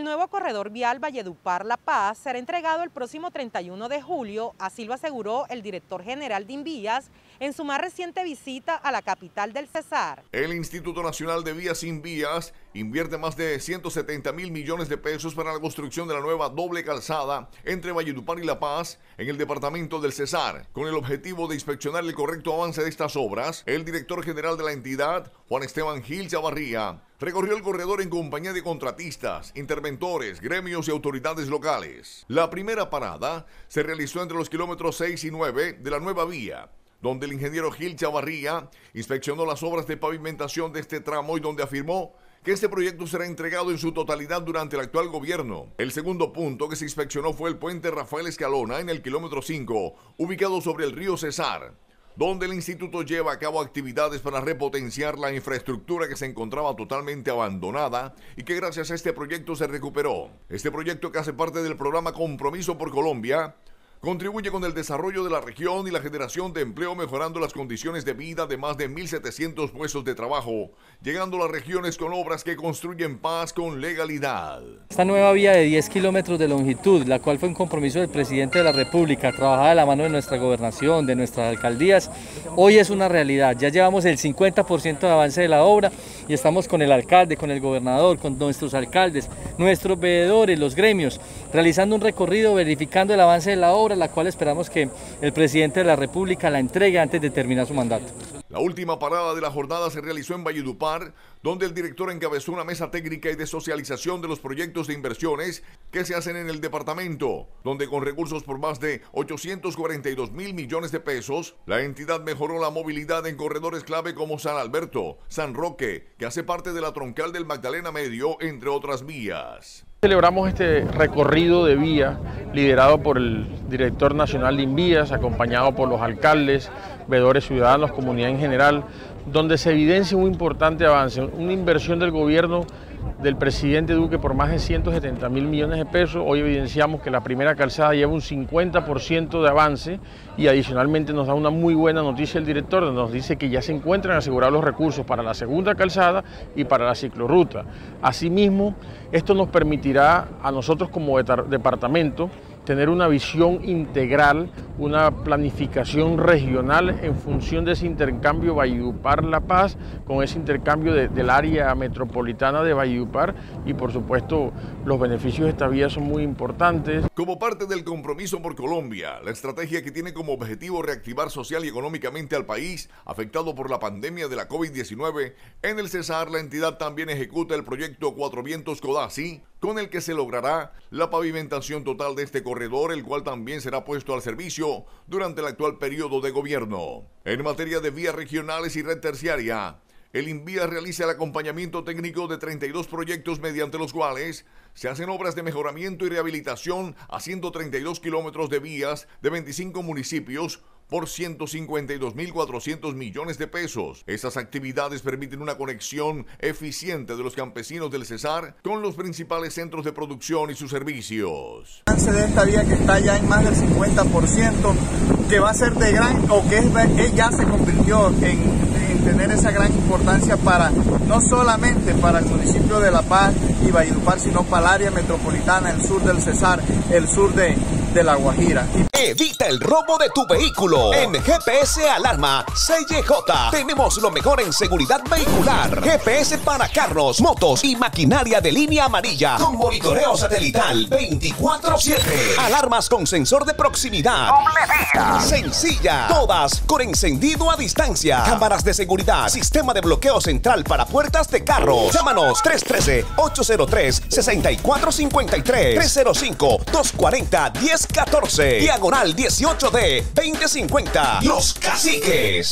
El nuevo corredor vial Valledupar-La Paz será entregado el próximo 31 de julio, así lo aseguró el director general de Invías en su más reciente visita a la capital del Cesar. El Instituto Nacional de Vías Sin Vías invierte más de 170.000 millones de pesos para la construcción de la nueva doble calzada entre Valledupar y La Paz en el departamento del Cesar. Con el objetivo de inspeccionar el correcto avance de estas obras, el director general de la entidad, Juan Esteban Gil Chavarría, recorrió el corredor en compañía de contratistas, interventores, gremios y autoridades locales. La primera parada se realizó entre los kilómetros 6 y 9 de la nueva vía, donde el ingeniero Gil Chavarría inspeccionó las obras de pavimentación de este tramo y donde afirmó que este proyecto será entregado en su totalidad durante el actual gobierno. El segundo punto que se inspeccionó fue el puente Rafael Escalona en el kilómetro 5, ubicado sobre el río Cesar, donde el instituto lleva a cabo actividades para repotenciar la infraestructura que se encontraba totalmente abandonada y que gracias a este proyecto se recuperó. Este proyecto, que hace parte del programa Compromiso por Colombia, contribuye con el desarrollo de la región y la generación de empleo, mejorando las condiciones de vida de más de 1.700 puestos de trabajo, llegando a las regiones con obras que construyen paz con legalidad. Esta nueva vía de 10 kilómetros de longitud, la cual fue un compromiso del presidente de la República, trabajada de la mano de nuestra gobernación, de nuestras alcaldías, hoy es una realidad. Ya llevamos el 50% de avance de la obra y estamos con el alcalde, con el gobernador, con nuestros alcaldes, nuestros veedores, los gremios, realizando un recorrido, verificando el avance de la obra, la cual esperamos que el presidente de la República la entregue antes de terminar su mandato. La última parada de la jornada se realizó en Valledupar, donde el director encabezó una mesa técnica y de socialización de los proyectos de inversiones que se hacen en el departamento, donde con recursos por más de 842.000 millones de pesos, la entidad mejoró la movilidad en corredores clave como San Alberto, San Roque, que hace parte de la troncal del Magdalena Medio, entre otras vías. Celebramos este recorrido de vía liderado por el director nacional de Invías, acompañado por los alcaldes, veedores ciudadanos, comunidad en general, donde se evidencia un importante avance, una inversión del gobierno del presidente Duque por más de 170.000 millones de pesos. Hoy evidenciamos que la primera calzada lleva un 50% de avance y adicionalmente nos da una muy buena noticia el director, donde nos dice que ya se encuentran asegurados los recursos para la segunda calzada y para la ciclorruta. Asimismo, esto nos permitirá a nosotros como departamento tener una visión integral, una planificación regional en función de ese intercambio Valledupar-La Paz, con ese intercambio del área metropolitana de Valledupar, y por supuesto los beneficios de esta vía son muy importantes. Como parte del Compromiso por Colombia, la estrategia que tiene como objetivo reactivar social y económicamente al país afectado por la pandemia de la COVID-19, en el Cesar la entidad también ejecuta el proyecto Cuatro Vientos Codazzi, con el que se logrará la pavimentación total de este corredor, el cual también será puesto al servicio durante el actual periodo de gobierno. En materia de vías regionales y red terciaria, el Invías realiza el acompañamiento técnico de 32 proyectos mediante los cuales se hacen obras de mejoramiento y rehabilitación a 132 kilómetros de vías de 25 municipios por 152.400 millones de pesos. Esas actividades permiten una conexión eficiente de los campesinos del Cesar con los principales centros de producción y sus servicios. El avance de esta vía, que está ya en más del 50%, que va a ser de gran, o que ya se convirtió en tener esa gran importancia para, no solamente para el municipio de La Paz y Valledupar, sino para el área metropolitana, el sur del Cesar, el sur de La Guajira. Evita el robo de tu vehículo. En GPS Alarma CJ tenemos lo mejor en seguridad vehicular. GPS para carros, motos y maquinaria de línea amarilla con monitoreo satelital 24/7. Alarmas con sensor de proximidad. Sencilla. Todas con encendido a distancia. Cámaras de seguridad. Sistema de bloqueo central para puertas de carros. Llámanos 313-803-6453. 305-240-1014. Diagonal 18D 2050. Los Caciques.